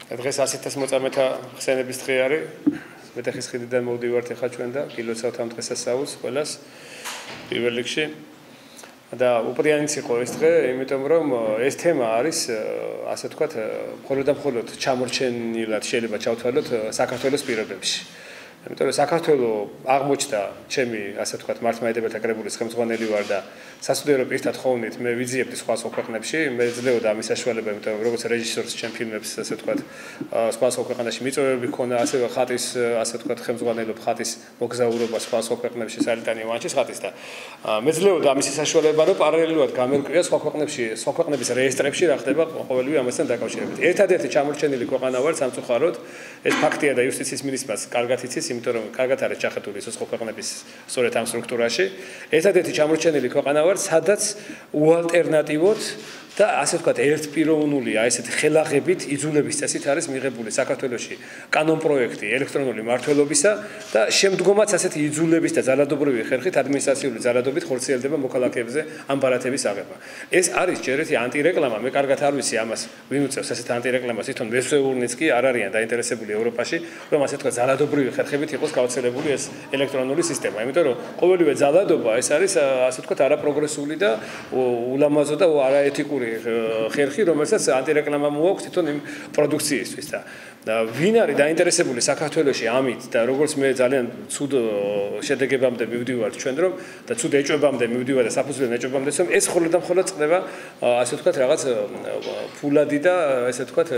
დღეს 100-ს მოწამეთა ხსენების დღე არის. მეტეხის ხიდიდან მოვდივართ ახლა ჩვენ და გილოცავთ ამ დღესასწაულს ყველას პირველ რიგში. და უპრიანიც იყო ეს დღე, იმიტომ რომ ეს თემა არის, ასე ვთქვათ, მხოლოდ და მხოლოდ ჩამორჩენილად შეიძლება ჩავთვალოთ საქართველოს პირობებში. იმიტომ რომ საქართველოს აღმოჩნდა ჩემი, ასე ვთქვათ, მართლმადიდებელთა კრებულის ხელმძღვანელი ვარ და სასტუდიო პირთა თხოვნით მე ვიძიებდი სხვა ქვეყნებში, მე ძლეოდა ამის საშუალება, იმიტომ რომ როგორც რეჟისორს ჩემ ფილმებს, ასე ვთქვათ, სხვა ქვეყანაში მიწვევები ქონა, ასევე ხატის, ასე ვთქვათ, ხელმძღვანელობ ხატის მოგზაურობა სხვა ქვეყნებში, სალიტანი ვანჩის ხატის და მე ძლეოდა ამის საშუალება, რომ პარალელურად გამერკვია სხვა ქვეყნებში, სხვა ქვეყნების რეესტრებში რა ხდება ყოველივე ამასთან დაკავშირებით. ერთადერთი ჩამორჩენილი ქვეყანა ვარ სამწუხაროდ, ეს ფაქტია და იუსტიციის მინისტრიც კარგად იცის, იმიტომ რომ კარგად არის ჩახეთული სხვა ქვეყნების სწორედ ამ სტრუქტურაში. ერთადერთი ჩამორჩენილი ქვეყანა ვარ, სადაც უალტერნატივოდ და ასე ვთქვათ, ერთპიროვნული, ესეთი ხელაღებით იძულების წესით არის მიღებული საქართველოში კანონპროექტი ელექტრონული მმართველობისა და შემდგომაც ასეთი იძულების და ძალადობრივი ხერხით ადმინისტრაციული ძალადობით ხორციელდება მოქალაქეებზე ამ ბარათების აღება. ეს არის ჯერეთი ანტირეკლამა, მე კარგად არ ვიცი ამას, ვინ უწევს ასეთ ანტირეკლამას, თვითონ მესვეულნიც კი არ არიან დაინტერესებული ევროპაში, რომ ასე ვთქვათ, ძალადობრივი ხერხებით იყოს გავრცელებული ეს ელექტრონული სისტემა. იმიტომ რომ ყოველივე ძალადობა ეს არის, ასე ვთქვათ, არაპროგრესული და ულამაზო და არაეთიკური ხერხი, რომელსაც ანტირეკლამა მოაქვს თვითონ იმ პროდუქციისთვის და ვინ არის დაინტერესებული საქართველოში ამით და როგორც მე ძალიან ცუდ შედეგებამდე მივდივართ ჩვენ რომ და ცუდ ეჭვებამდე მივდივარ და საფუძვლიან ეჭვებამდე რომ ეს მხოლოდ და მხოლოდ წდება ასე ვთქვათ რაღაც ფულადი და ასე ვთქვათ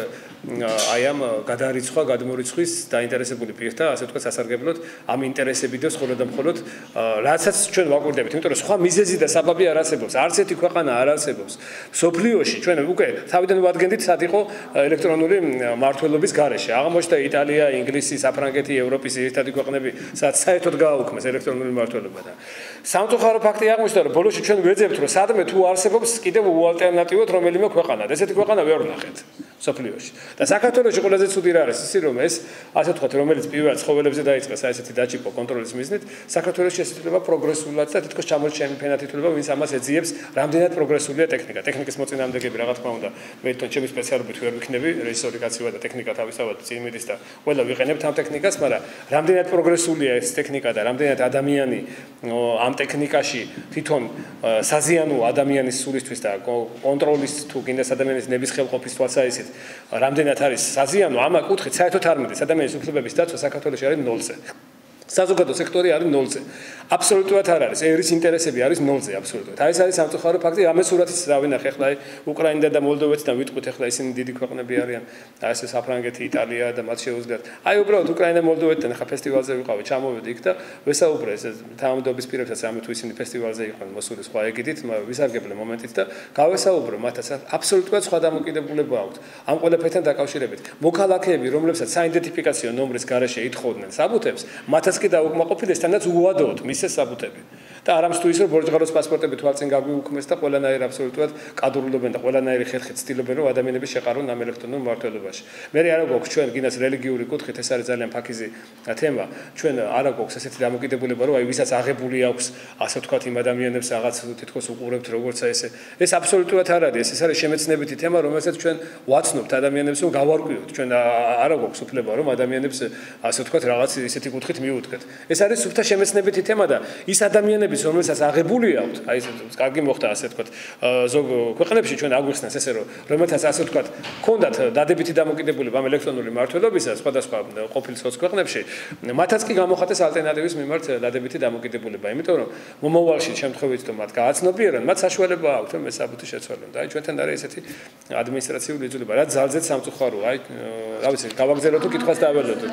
აი ამ გადარიცხვა გადმორიცხვის დაინტერესებული პირთა ასე ვთქვათ სასარგებლოდ ამ ინტერესებიდანაც მხოლოდ და მხოლოდ რაცაც ჩვენ ვაკვირდებით იმიტომ რომ სხვა მიზეზი და საბაბი არ არსებობს არც ერთი ქვეყანა არ არსებობს სოფლიოში ჩვენ უკვე თავიდან ვადგენდით სად იყო ელექტრონული მმართველობის გარეშე აღმოჩნდა იტალია, ინგლისი, საფრანგეთი, ევროპის ერთადერთი ქვეყნები, სადაც საერთოდ გააუქმეს ელექტრონული მმართველობა და სამწუხარო ფაქტი აღმოჩნდა, რომ ბოლოში ჩვენ ვეძებთ, რომ სადმე თუ არსებობს კიდევ უალტერნატივოდ რომელიმე ქვეყანა და ესეთი ქვეყანა ვერ ვნახეთ სოფლიოში. და საქართველოში ყველაზე ცუდი რა არის, ისე რომ ეს ასე ვთქვათ, რომელიც პირველად ცხოველებზე დაიწყეს აი ესეთი დაჭიპო კონტროლის მიზნით, საქართველოში ეს ითვლება პროგრესულად და თითქოს ჩამორჩენილი ფენად ითვლება, ვინც ამას ეძიებს, რამდენად პროგრესულია ტექნიკა. ტექნიკის მოწინააღმდეგეები რა თქმა უნდა, მე თვითონ ჩემი სპეციალობით ვერ ვიქნები, რეჟისორი კაცი ვარ და ტექნიკა თავისთავად წინმიდის და ყველა ვიყენებთ ამ ტექნიკას, მაგრამ რამდენად პროგრესულია ეს ტექნიკა და რამდენად ადამიანი ამ ტექნიკაში თვითონ საზიანო ადამიანის სულისთვის და კონტროლის თუ კიდეს ადამიანის ნების ხელყოფის თვალსაზრისით რამდენად არის საზიანო ამ კუთხით საერთოდ არ მიდის ადამიანის უფლებების დაცვა საქართველოში არის 0-ზე. საზოგადო სექტორი არის 0-ზე. აბსოლუტურად არ არის. ერის ინტერესები არის 0-ზე აბსოლუტურად. აი ეს არის სამწუხარო ფაქტი. ამას სურათიც დავინახე ახლა უკრაინიდან და მოლდოვეთიდან ვიტყვით ახლა ისინი დიდი ქვეყნები არიან. აი ეს საფრანგეთი, იტალია და მათ შეუძლიათ. აი უბრალოდ უკრაინა მოლდოვეთიდან ახლა ფესტივალზე ვიყავი, ჩამოვედი იქ და ვესაუბრე ეს თანამდებობის პირებსაც ამით თუ ისინი ფესტივალზე იყვნენ მოსული სხვა ეგიდით, ვისარგებლე მომენტით და გავესაუბრო მათაც აბსოლუტურად სხვა დამოკიდებულება აქვთ. ამ ყველაფერთან დაკავშირებით. მოქალაქეები, რომლებსაც საიდენტიფიკაციო ნომრის გარეშე ითხოვდნენ საბუთებს, მათაც კი დაუკმაყოფილეს თანაც უვადოთ მისეს საბუთები. და არამს თუ ის რომ ბორჯღაროს პასპორტები თვალწინ გაგვიუქმეს და ყველანაირ აბსოლუტურად კადრულობენ და ყველანაირი ხერხით ცდილობენ რომ ადამიანები შეყარონ ამ ელექტრონულ მმართველობაში. მე არა გვაქვს ჩვენ გინას რელიგიური კუთხით ეს არის ძალიან ფაქიზი თემა. ჩვენ არა გვაქვს ესეთი დამოკიდებულება რომ აი ვისაც აღებული აქვს ასე ვთქვათ იმ ადამიანებს რაღაც თითქოს უყურებთ როგორც ესე. ეს აბსოლუტურად არ არის. ეს არის შემეცნებითი თემა რომელსაც ჩვენ ვაცნობთ ადამიანებს რომ გავარკვიოთ. ჩვენ არა გვაქვს უფლება რომ ადამიანებს ასე ვთქვათ რაღაც ისეთი კუთხით მიუდგეთ. ეს არის სუფთა შემეცნებითი თემა და ის ადამიანები რომელსაც აღებული აქვთ, აი ეს კარგი მოხდა ასე ვთქვათ, ზოგ ქვეყნებში ჩვენ აგვიხსნეს ესე რომ რომელთაც ასე ვთქვათ, ჰქონდათ დადებითი დამოკიდებულება ამ ელექტრონული მმართველობისა სხვადასხვა ყოფილ სოციოექონომიკაში, მათაც კი გამოხატეს ალტერნატივის მიმართ დადებითი დამოკიდებულება, იმიტომ რომ მომავალში შემთხვევით რომ მათ გააცნობიერონ, მათ საშუალება აქვთ რომ ეს საბუთი შეცვალონ და აი ჩვენთან არის ესეთი ადმინისტრაციული იძულება, რაც ძალზედ სამწუხაროა, აი რა ვიცი, გავაგზავნოთ თუ კითხვას დაველოდოთ.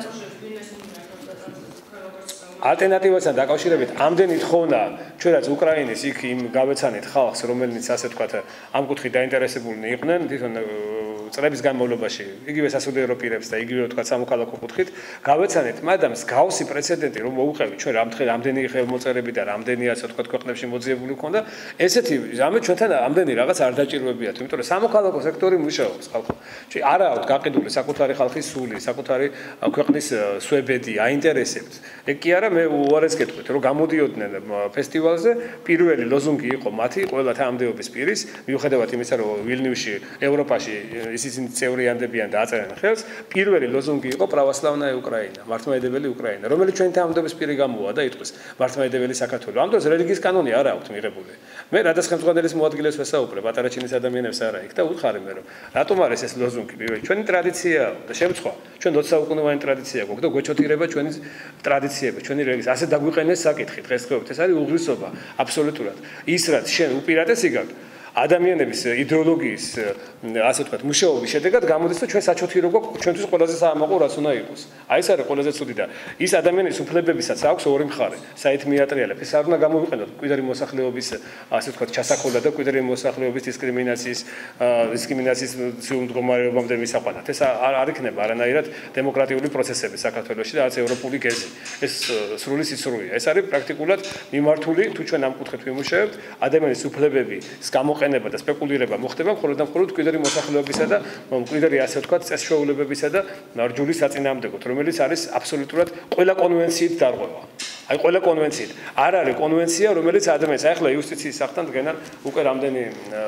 ალტერნატივასთან დაკავშირებით ამდენი თხოვნა ჩვენაც უკრაინის იქ იმ გავეცანით ხალხს რომელიც ასე ვთქვათ ამ კუთხით დაინტერესებულნი იყვნენ თვითონ წლების განმავლობაში იგივე სასულიერო პირებს და იგივე ვთქვათ სამოქალაქო კუთხით გავეცანით მაგრამ მსგავსი პრეცედენტი რომ მოუყევით ჩვენ რამდენი ხელმოწერები და რამდენი ასე ვთქვათ ქვეყნებში მოძიებული ქონდა ესეთი რამე ჩვენთან ამდენი რაღაც არ დაჭირვებიათ იმიტომ რომ სამოქალაქო სექტორი მუშაობს ხალხო არა აქვს გაყიდული საკუთარი ხალხის სული, საკუთარი ქვეყნის სვებედი, აინტერესებთ. ეგ კი არა, მე უარეს გეტყვით, რომ გამოდიოდნენ ფესტივალზე, პირველი ლოზუნგი იყო მათი ყველა თანამდებობის პირის, მიუხედავად იმისა, რომ ვილნიუსში, ევროპაში ისინი წევრიანდებიან და აწერენ ხელს, პირველი ლოზუნგი იყო православная Украина, მართლმადიდებელი უკრაინა, რომელიც ჩვენი თანამდებობის პირი გამოვა და იტყვის მართლმადიდებელი საქართველო. ამ დროს რელიგიის კანონი არ აქვს მიღებული. მე რადგან ხელმძღვანელის მოადგილეს ვესაუბრებ, პატარა ჩინის ადამიანებს არა იქ და უთხარი მე რომ რატომ არის ეს ლოზუნგი პირველი ჩვენი ტრადიციაა და შემწყვა ჩვენ 20 საუკუნოვანი ტრადიცია გვაქვს და გვეჩოთირება ჩვენი ტრადიციები ჩვენი რელიგია ასე დაგვიყენეს საკითხი დღესდღეობით ეს არის უღრისობა აბსოლუტურად ის რაც შენ უპირატესი გაქვს ადამიანების იდეოლოგიის ასე ვთქვათ მუშაობის შედეგად გამოდის რომ ჩვენ საჩოთირო გვაქვს ჩვენთვის ყველაზე საამაყო რაც უნდა იყოს აი ეს არის ყველაზე ცუდი და ის ადამიანის უფლებებისაც აქვს ორი მხარე საით მიატრიალებ ეს არ უნდა გამოვიყენოთ მკვიდრი მოსახლეობის ასე ვთქვათ ჩასახოლა და მკვიდრი მოსახლეობის დისკრიმინაციის მდგომარეობამდე მისაყვანად ეს არ იქნება არანაირად დემოკრატიული პროცესები საქართველოში და არც ევროპული გეზი ეს სრული სიცრუეა ეს არის პრაქტიკულად მიმართული თუ ჩვენ ამ კუთხით ვიმუშავებთ ადამიანის უფლებების გამოყენება და სპეკულირება მოხდება მხოლოდ და მხოლოდ მკვიდრი მოსახლეობისა და მკვიდრი ასე ვთქვათ წესშეულებებისა და ნარჯულის საწინააღმდეგოდ რომელიც არის აბსოლუტურად ყველა კონვენციით დარღვევა აი ყველა კონვენციით არ არის კონვენცია რომელიც ადამიანს ახლა იუსტიციის სახთან დგენან უკვე რამდენი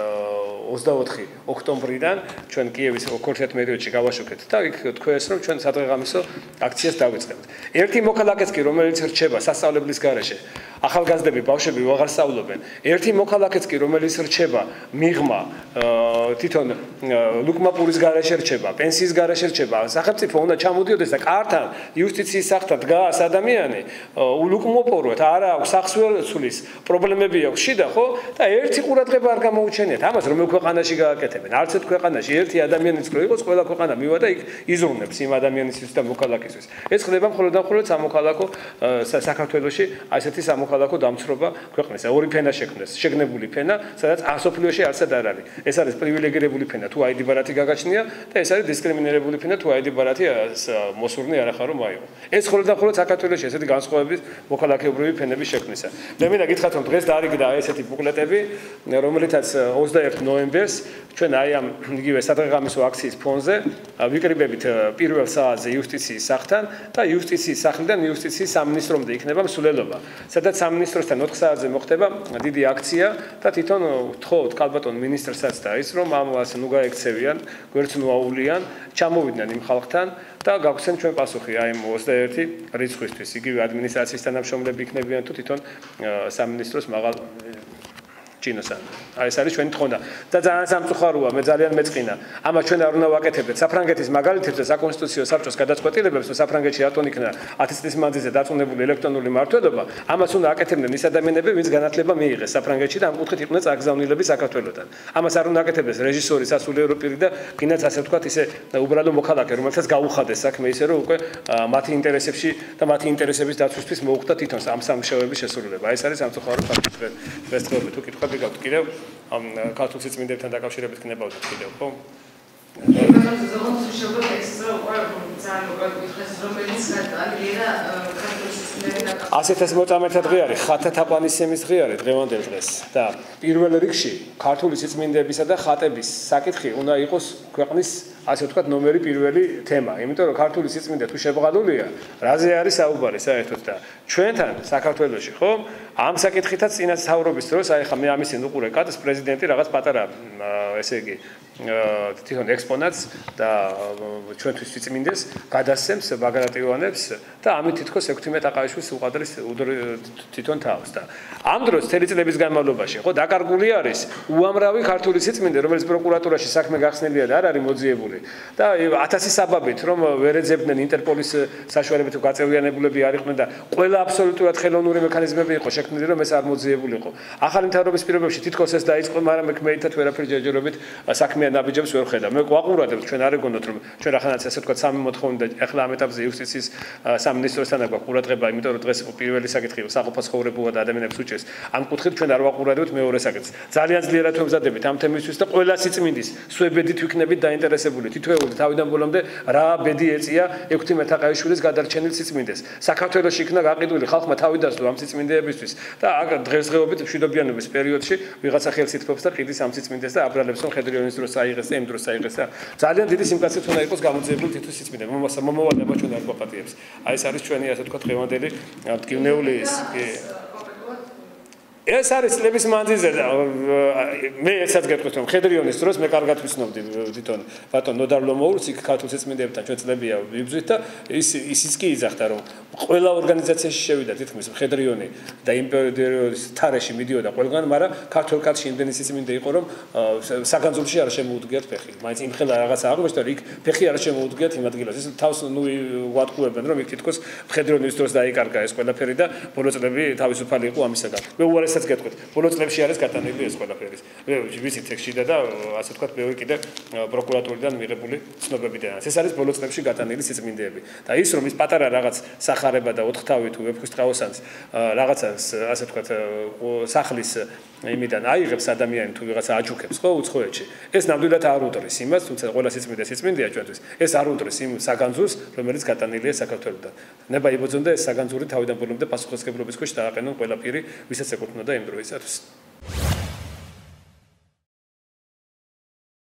24 ოქტომბრიდან ჩვენ კიევის ქორთეთ მერიოდში გავაშუქეთ და იქ თქვეს რომ ჩვენ სადღეღამისო აქციას დავიწყებთ. ერთი მოქალაქეც კი რომელიც რჩება სასწავლებლის გარეშე ახალგაზრდები ბავშვები ვაღარ სწავლობენ. ერთი მოქალაქეც კი რომელიც რჩება მიღმა თვითონ ლუკმაპურის გარეშე რჩება, პენსიის გარეშე რჩება. სახელმწიფო უნდა ჩამოდიოდეს და კართან იუსტიციის სახთან დგას ადამიანი ლუკმოპოროთ არა აქვს სახსვერცვლის პრობლემები აქვს შიდა ხო და ერთი ყურადღება არ გამოუჩენიათ ამას რომ ქვეყანაში გააკეთებენ. არც ერთ ქვეყანაში ერთი ადამიანიც რო იყოს, ყველა ქვეყანა მივა და იქ იზრუნებს იმ ადამიანისთვის და მოქალაქისთვის. ეს ხდება მხოლოდ და მხოლოდ სამოქალაქო საქართველოში ასეთი სამოქალაქო დამცრობა ქვეყნის. ორი ფენა შექმნეს, შეგნებული ფენა, სადაც ასოფლიოში არსად არ არის. ეს არის პრივილეგირებული ფენა, თუ ID ბარათი გაგაჩნია და ეს არის დისკრიმინირებული ფენა, თუ ID ბარათი მოსურნი არ ახარო მაიღო. ეს მხოლოდ და მხოლოდ საქართველოში ესეთი განსხვავების მოქალაქეობრივი ფენების შექმნისა. მე მინდა გითხრათ რომ დღეს დაარიგდა ესეთი ბუკლეტები, რომელთაც 21 ნოემბერს ჩვენ აი ამ იგივე სადღეღამისო აქციის ფონზე ვიკრიბებით პირველ საათზე იუსტიციის სახთან და იუსტიციის სახლიდან იუსტიციის სამინისტრომდე იქნება მსვლელობა. სადაც სამინისტროსთან 4 საათზე მოხდება დიდი აქცია და თვითონ ვთხოვთ კალბატონ მინისტრსაც და ის რომ ამას ნუ გაექცევიან, გვერდს ნუ აუვლიან, ჩამოვიდნენ იმ ხალხთან და გავხსენ ჩვენ პასუხი აი 21 რიცხვისთვის. იგივე ადმინისტრაციის თანამშრომლები იქნებიან თუ თვითონ სამინისტროს მაღალ ჩინოსან. აი ეს არის ჩვენი თხოვნა. და ძალიან სამწუხაროა, მე ძალიან მეწყინა. ამას ჩვენ არ უნდა ვაკეთებდეთ. საფრანგეთის მაგალითებზე საკონსტიტუციო საბჭოს გადაწყვეტილებებს, რომ საფრანგეთში რატომ იქნა 10 წლის მანძილზე დაწუნებული ელექტრონული მმართველობა, ამას უნდა აკეთებდნენ ის ადამიანები, ვინც განათლება მიიღეს საფრანგეთში და ამ კუთხით იყვნენ წაგზავნილები საქართველოსთან. ამას არ უნდა აკეთებდეს რეჟისორი, სასულიერო პირი და კიდაც ასე ვთქვათ, ისე უბრალო მოქალაქე, რომელსაც გაუხადეს საქმე ისე, რომ უკვე მათი ინტერესებში და მათი ინტერესების დაცვისთვის მოუხდა თვითონ ამ სამუშაოების შესრულება. ეს არის სამწუხარო ფაქტი დღესდღეობით თუ კითხვა გიგავთ კიდევ ამ ქართულ სიწმინდებთან დაკავშირებით გნებავდით კიდევ ხო? ასეთ ეს მოწამეთა დღე არის, ხათა თაყვანისცემის დღე არის დღევანდელ დღეს და პირველ რიგში ქართული სიწმინდებისა და ხატების საკითხი უნდა იყოს ქვეყნის ასე ვთქვათ ნომერი პირველი თემა, იმიტომ რომ ქართული სიწმინდე თუ შებღალულია, რაზე არის საუბარი საერთოდ და ჩვენთან საქართველოში ხო? ამ საკითხითაც წინასწავრობის დროს აი ხა მე ამის უყურე კატს პრეზიდენტი რაღაც პატარა ესე იგი თვითონ ექსპონატს და ჩვენთვის სიწმინდეს გადასცემს ბაგრატიონებს და ამით თითქოს 16 აყავიშვილს უყადრის თვითონ თავს და ამ დროს მთელი წლების განმავლობაში ხო დაკარგული არის უამრავი ქართული სიწმინდე რომელიც პროკურატურაში საქმე გახსნილია და არ არის მოძიებული და 1000 საბაბით რომ ვერ ეძებდნენ ინტერპოლის საშუალებით გაწევრიანებულები არ იყვნენ და ყველა აბსოლუტურად ხელოვნური მექანიზმები იყო შექმნილი რომ ეს არ მოძიებულიყო ახალი მთავრობის პირობებში თითქოს ეს დაიწყო მაგრამ მეითად ვერაფერი ჯერჯერობით საქმე ნაბიჯებს ვერ ხედავ. მე გვაყურებთ ჩვენ არ ეგონოთ რომ ჩვენ ახანაც ასე ვთქვათ სამი მოთხოვნა და ახლა ამ ეტაპზე იუსტიციის სამინისტროსთან აქვს ყურადღება, იმიტომ რომ დღეს პირველი საკითხი საყოფო ცხოვრებულა და ადამიანებს უჭერს. ამ კუთხით ჩვენ არ ვაყურებთ მეორე საკითხს. ძალიან ძლიერად ვემზადებით ამ თემისთვის და ყველა სიწმინდის სვებედით ვიქნებით დაინტერესებული. თითოეული თავიდან ბოლომდე რა ბედი ეწია 16 აყავიშვილის გადარჩენილ სიწმინდეს. საქართველოში იქნა გაყიდული ხალხმა თავი დასდო ამ სიწმინდეებისთვის და დღესდღეობით მშვიდობიანობის პერიოდში ვიღაცა ხელს ითფობს და ყიდის ამ სიწმინდეს და აბრალებს რომ ხედრიონის დროს აიღეს და იმ დროს აიღეს და ძალიან დიდი სიმკაცრით უნდა იყოს გამოძიებული თითო სიწმინდე მომავალება ჩვენ არ გვაპატიებს აი ეს არის ჩვენი ასე ვთქვათ დღევანდელი მტკივნეული ეს არის წლების მანძილზე და მე ეცაც გეტყვით რომ ხედრიონის დროს მე კარგად ვიცნობდი თვითონ ბატონ ნოდარ ლომოურს იქ ქართულ სიწმინდებთან ჩვენ წლებია ვიბრძვით და ისიც კი იძახდა რომ ყველა ორგანიზაციაში შევიდა თითქმის ხედრიონი და იმპერატორის თარეში მიდიოდა ყველგან მაგრამ ქართულ კაცში იმდენი სიწმინდე იყო რომ საგანძურში არ შემოუდგიათ ფეხი მაინც იმ ხელა რაღაცა აღმოჩნდა იქ ფეხი არ შემოუდგიათ იმ ადგილას ეს თავს ნუ ვატყუებენ რომ იქ თითქოს ხედრიონის დროს დაიკარგა ეს ყველაფერი და ბოლო წლები თავისუფალი იყო ამისაგან მე უარეს გეტყვით ბოლო წლებში არის გატანილი ეს ყველაფერი. მე ვიცით ექშიდა და ასე ვთქვათ მეორე კიდე პროკურატურიდან მიღებული ცნობებიდან. ეს არის ბოლო წლებში გატანილი სიწმინდეები. და ის რომ ის პატარა რაღაც სახარება და ოთხთავი თუ ვეფხისტყაოსანს რაღაცას ასე ვთქვათ სახლის იმიდან აიღებს ადამიანი თუ ვიღაცა აჯუქებს ხო უცხოეთში. ეს ნამდვილად არ უდრის იმას, თუმცა ყველა სიწმინდეა ჩვენთვის. ეს არ უდრის იმ საგანძურს, რომელიც გატანილია საქართველოსთან. ნება იბოძონ და ეს საგანძური თავიდან ბოლომდე პასუხისმგებლობის ქვეშ დააყენონ ყველაფერი, ვისაც ეკუთვნოდა იმ დროისათვის.